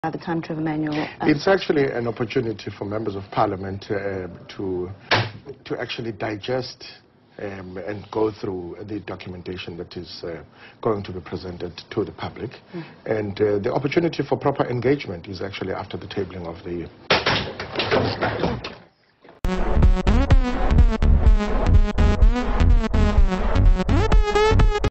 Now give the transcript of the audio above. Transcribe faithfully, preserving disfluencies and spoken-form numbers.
the country of Emmanuel? Um, it's actually an opportunity for members of parliament uh, to to actually digest um, and go through the documentation that is uh, going to be presented to the public. Mm. And uh, the opportunity for proper engagement is actually after the tabling of the